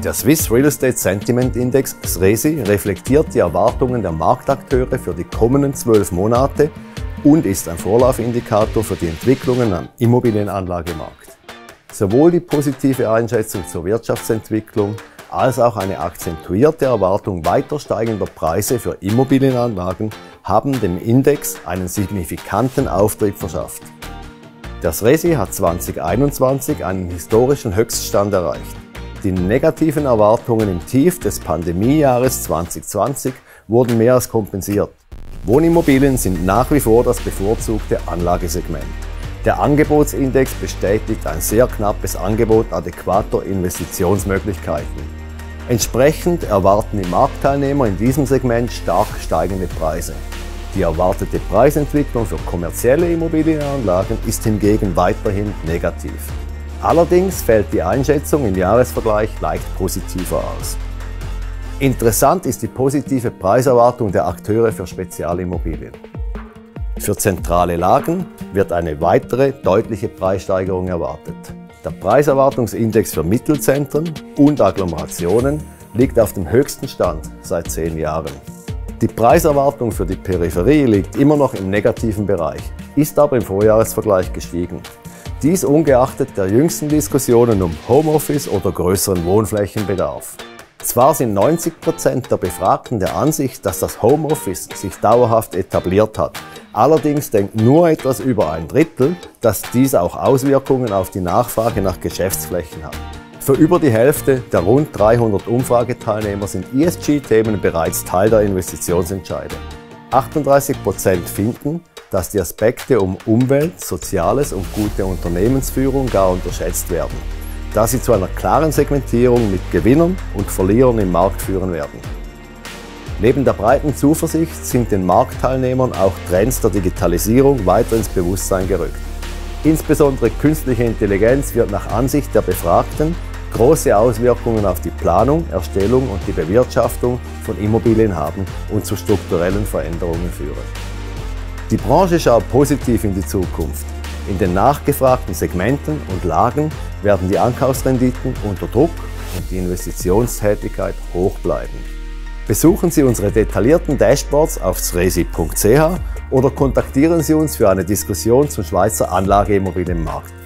Der Swiss Real Estate Sentiment Index SRESI reflektiert die Erwartungen der Marktakteure für die kommenden 12 Monate und ist ein Vorlaufindikator für die Entwicklungen am Immobilienanlagemarkt. Sowohl die positive Einschätzung zur Wirtschaftsentwicklung als auch eine akzentuierte Erwartung weiter steigender Preise für Immobilienanlagen haben dem Index einen signifikanten Auftrieb verschafft. Der SRESI hat 2021 einen historischen Höchststand erreicht. Die negativen Erwartungen im Tief des Pandemiejahres 2020 wurden mehr als kompensiert. Wohnimmobilien sind nach wie vor das bevorzugte Anlagesegment. Der Angebotsindex bestätigt ein sehr knappes Angebot adäquater Investitionsmöglichkeiten. Entsprechend erwarten die Marktteilnehmer in diesem Segment stark steigende Preise. Die erwartete Preisentwicklung für kommerzielle Immobilienanlagen ist hingegen weiterhin negativ. Allerdings fällt die Einschätzung im Jahresvergleich leicht positiver aus. Interessant ist die positive Preiserwartung der Akteure für Spezialimmobilien. Für zentrale Lagen wird eine weitere deutliche Preissteigerung erwartet. Der Preiserwartungsindex für Mittelzentren und Agglomerationen liegt auf dem höchsten Stand seit 10 Jahren. Die Preiserwartung für die Peripherie liegt immer noch im negativen Bereich, ist aber im Vorjahresvergleich gestiegen. Dies ungeachtet der jüngsten Diskussionen um Homeoffice oder größeren Wohnflächenbedarf. Zwar sind 90% der Befragten der Ansicht, dass das Homeoffice sich dauerhaft etabliert hat. Allerdings denkt nur etwas über ein Drittel, dass dies auch Auswirkungen auf die Nachfrage nach Geschäftsflächen hat. Für über die Hälfte der rund 300 Umfrageteilnehmer sind ESG-Themen bereits Teil der Investitionsentscheide. 38% finden, dass die Aspekte um Umwelt, Soziales und gute Unternehmensführung gar unterschätzt werden, da sie zu einer klaren Segmentierung mit Gewinnern und Verlierern im Markt führen werden. Neben der breiten Zuversicht sind den Marktteilnehmern auch Trends der Digitalisierung weiter ins Bewusstsein gerückt. Insbesondere künstliche Intelligenz wird nach Ansicht der Befragten große Auswirkungen auf die Planung, Erstellung und die Bewirtschaftung von Immobilien haben und zu strukturellen Veränderungen führen. Die Branche schaut positiv in die Zukunft. In den nachgefragten Segmenten und Lagen werden die Ankaufsrenditen unter Druck und die Investitionstätigkeit hoch bleiben. Besuchen Sie unsere detaillierten Dashboards auf sresi.ch oder kontaktieren Sie uns für eine Diskussion zum Schweizer Anlageimmobilienmarkt.